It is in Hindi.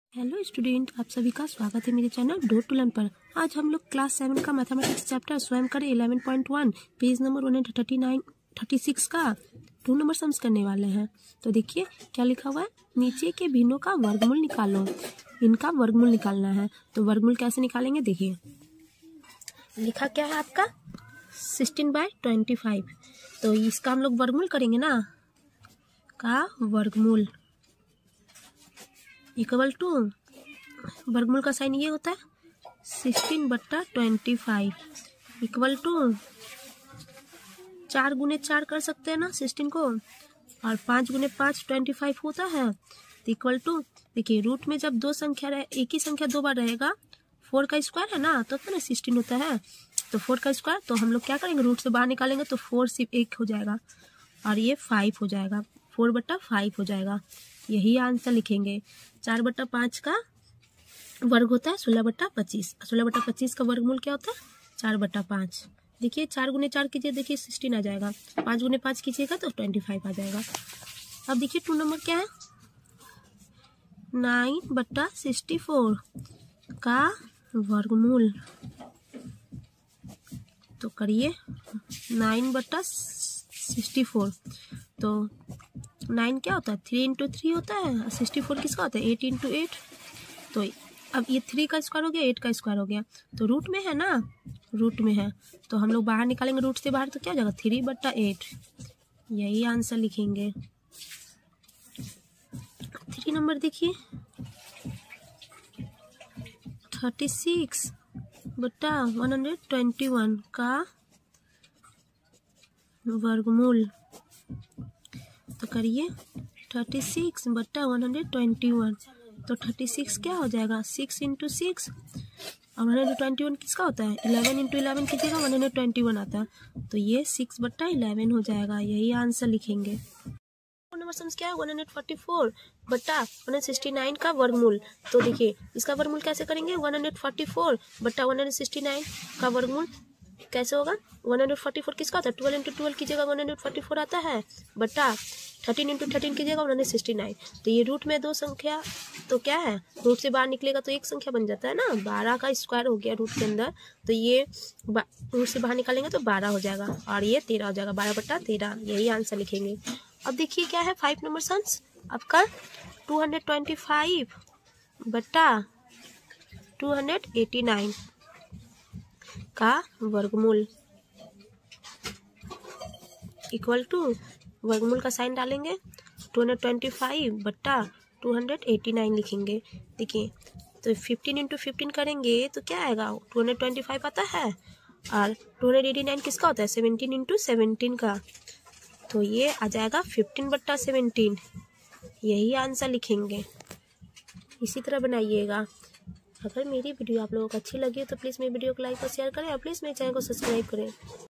हेलो स्टूडेंट, आप सभी का स्वागत है मेरे चैनल डोर टू लर्न पर। आज हम लोग क्लास 7 का मैथमेटिक्स चैप्टर स्वयं करें 11.1 पेज नंबर 136 का 2 नंबर सम्स करने वाले हैं। तो देखिए क्या लिखा हुआ है, नीचे के भिन्नों का वर्गमूल निकालो। इनका वर्गमूल निकालना है। तो वर्गमूल कैसे निकालेंगे, देखिए लिखा क्या है आपका 16/25। तो इसका हम लोग वर्गमूल करेंगे ना, का वर्गमूल इक्वल टू, वर्गमूल का साइन ये होता है 16/25 इक्वल टू 4 गुने 4 कर सकते हैं ना 16 को, और 5 गुने 5 25 होता है। तो इक्वल टू, देखिए रूट में जब दो संख्या रहे, एक ही संख्या दो बार रहेगा, 4 का स्क्वायर है ना, तो ना 16 होता है। तो 4 का स्क्वायर, तो हम लोग क्या करेंगे, रूट से बाहर निकालेंगे तो 4 सिर्फ 1 हो जाएगा और ये 5 हो जाएगा, 4/5 हो जाएगा। यही आंसर लिखेंगे। 4/5 का वर्ग होता है 16/25। 16/25 का वर्गमूल क्या होता है 4/5। देखिए 4 गुने 4 कीजिए, देखिए 16 आ जाएगा। 5 गुने 5 कीजिएगा तो 25 आ जाएगा। अब देखिए 2 नंबर क्या है, 9/64 का वर्गमूल। तो करिए 9/64। तो 9 क्या होता है, 3 × 3 होता है। 64 किसका होता है, 8 × 8। तो अब ये 3 का स्क्वायर हो गया, 8 का स्क्वायर हो गया। तो रूट में है ना, रूट में है तो हम लोग बाहर निकालेंगे, रूट से बाहर तो क्या हो जाएगा 3/8। यही आंसर लिखेंगे। 3 नंबर देखिए 36/121 का वर्गमूल। तो करिए 36/121। तो 36 क्या हो जाएगा, 6 × 6, और 121 किसका होता है, 11 × 11 कीजिएगा 121 आता है। तो ये 6/11 हो जाएगा। यही आंसर लिखेंगे। नंबर सम्स क्या है, 144/169 का वर्गमूल। तो देखिए इसका वर्गमूल कैसे करेंगे, 144/169 का वर्गमूल कैसे होगा। 144 किसका होता है, 12 × 12 कीजिएगा 144 आता है, बटा 13 × 13 कीजिएगा 169। तो ये रूट में दो संख्या, तो क्या है रूट से बाहर निकलेगा तो एक संख्या बन जाता है ना, 12 का स्क्वायर हो गया रूट के अंदर। तो ये रूट से बाहर निकालेंगे तो 12 हो जाएगा और ये 13 हो जाएगा, 12/13। यही आंसर लिखेंगे। अब देखिए क्या है 5 नंबर सम्स आपका 225/289 का वर्गमूल इक्वल टू, वर्गमूल का साइन डालेंगे 225/289 लिखेंगे। देखिए तो 15 × 15 करेंगे तो क्या आएगा, 225 आता है, और 289 किसका होता है 17 × 17 का। तो ये आ जाएगा 15/17। यही आंसर लिखेंगे। इसी तरह बनाइएगा। अगर मेरी वीडियो आप लोगों को अच्छी लगी हो तो प्लीज़ मेरी वीडियो को लाइक और शेयर करें, और प्लीज़ मेरे चैनल को सब्सक्राइब करें।